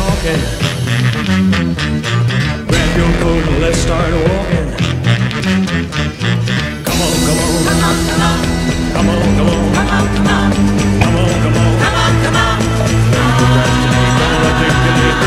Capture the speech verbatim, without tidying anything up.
talking. Grab your coat and let's start walking. Come on, come on, come on, come on, come on, come on, come on, come on, come on, come on, come on, come on. Procrastinate, don't let it